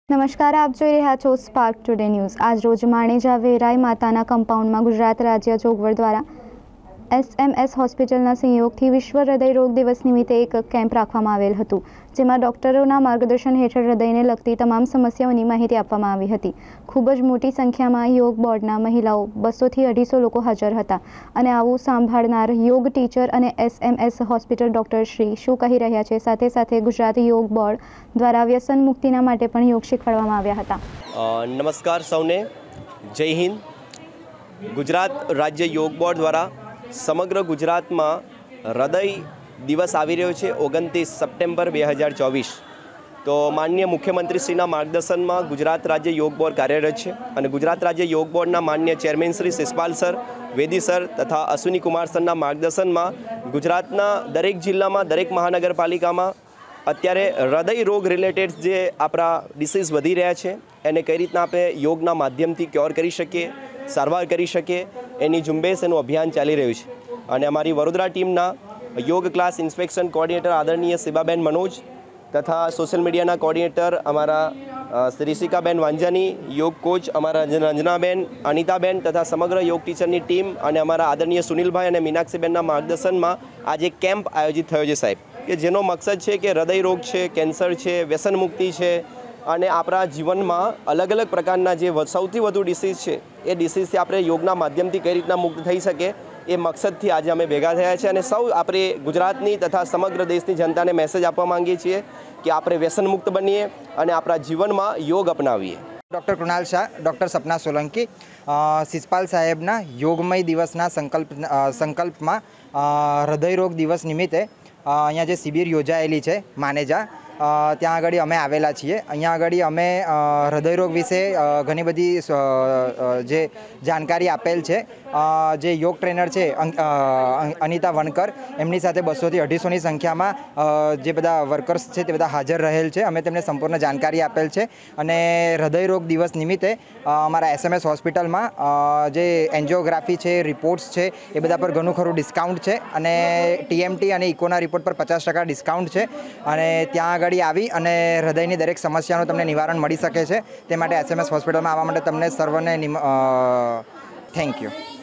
નમસ્કાર, આપ જોઈ રહ્યા છો સ્પાર્ક ટુડે ન્યૂઝ। આજ રોજ માણેજા વેરાઈ માતાના કમ્પાઉન્ડમાં ગુજરાત રાજ્ય જોગવડ દ્વારા SMS હોસ્પિટલના સહયોગથી વિશ્વ હૃદય રોગ દિવસ નિમિત્તે એક કેમ્પ રાખવામાં આવેલ હતું, જેમાં ડોક્ટરોના માર્ગદર્શન હેઠળ હૃદયને લગતી તમામ સમસ્યાઓની માહિતી આપવામાં આવી હતી। ખૂબ જ મોટી સંખ્યામાં યોગ બોર્ડના મહિલાઓ 200 થી 250 લોકો હાજર હતા અને આવું સાંભળનાર યોગ ટીચર અને SMS હોસ્પિટલ ડોક્ટર શ્રી શું કહી રહ્યા છે, સાથે સાથે ગુજરાત યોગ બોર્ડ દ્વારા વ્યસન મુક્તિના માટે પણ યોગ શીખવાડવામાં આવ્યા હતા। નમસ્કાર સૌને, જય હિન્દ। ગુજરાત રાજ્ય યોગ બોર્ડ દ્વારા સમગ્ર ગુજરાતમાં હૃદય દિવસ આવી રહ્યો છે 29 સપ્ટેમ્બર 2024। તો માનનીય મુખ્યમંત્રીશ્રીના માર્ગદર્શનમાં ગુજરાત રાજ્ય યોગ બોર્ડ કાર્યરત છે અને ગુજરાત રાજ્ય યોગ બોર્ડના માનનીય chairman Shri Shishpal sir, Vedi sir તથા અશ્વિની કુમાર સરના માર્ગદર્શનમાં ગુજરાતના દરેક જિલ્લામાં, દરેક મહાનગરપાલિકામાં અત્યારે હૃદય રોગ રિલેટેડ જે આપણા ડિસીઝ વધી રહ્યા છે એને કઈ રીતના આપણે યોગના માધ્યમથી ક્યોર કરી શકીએ, સારવાર કરી શકીએ, એની ઝુંબેશ, એનું અભિયાન ચાલી રહ્યું છે। અને અમારી વડોદરા ટીમના યોગ ક્લાસ ઇન્સ્પેક્શન કોઓર્ડિનેટર આદરણીય શિબાબેન મનોજ તથા સોશિયલ મીડિયાના કોઓર્ડિનેટર અમારા રિષિકાબેન વાંજાની, યોગ કોચ અમારા રંજનાબેન, અનિતાબેન તથા સમગ્ર યોગ ટીચરની ટીમ અને અમારા આદરણીય સુનિલભાઈ અને મીનાક્ષીબેનના માર્ગદર્શનમાં આજે કેમ્પ આયોજિત થયો છે સાહેબ, કે જેનો મકસદ છે કે હૃદય રોગ છે, કેન્સર છે, વ્યસન મુક્તિ છે અને આપણા જીવનમાં અલગ અલગ પ્રકારના જે સૌથી વધુ ડિસીઝ છે એ ડિસીઝથી આપણે યોગના માધ્યમથી કઈ રીતના મુક્ત થઈ શકે એ મકસદથી આજે અમે ભેગા થયા છે અને સૌ આપણે ગુજરાતની તથા સમગ્ર દેશની જનતાને મેસેજ આપવા માંગીએ છીએ કે આપણે વ્યસન મુક્ત બનીએ અને આપણા જીવનમાં યોગ અપનાવીએ। ડૉક્ટર કૃણાલ શાહ, ડૉક્ટર સપના સોલંકી, શિષપાલ સાહેબના યોગમય દિવસના સંકલ્પમાં હૃદય રોગ દિવસ નિમિત્તે અહીંયા જે શિબિર યોજાયેલી છે માનેજા, ત્યાં આગળ અમે આવેલા છીએ। અહીંયા આગળ અમે હૃદયરોગ વિશે ઘણી બધી જે જાણકારી આપેલ છે। જે યોગ ટ્રેનર છે અનિતા વણકર, એમની સાથે 200 થી 250ની સંખ્યામાં જે બધા વર્કર્સ છે તે બધા હાજર રહેલ છે। અમે તેમને સંપૂર્ણ જાણકારી આપેલ છે અને હૃદયરોગ દિવસ નિમિત્તે અમારા SMS હોસ્પિટલમાં જે એન્જિયોગ્રાફી છે, રિપોર્ટ્સ છે, એ બધા પર ઘણું ખરું ડિસ્કાઉન્ટ છે અને TMT અને ઇકોના રિપોર્ટ પર 50% ડિસ્કાઉન્ટ છે અને ત્યાં આગળ આવી અને હૃદયની દરેક સમસ્યાનું તમને નિવારણ મળી શકે છે। તે માટે SMS હોસ્પિટલમાં આવવા માટે તમને સર્વને થેન્ક યુ।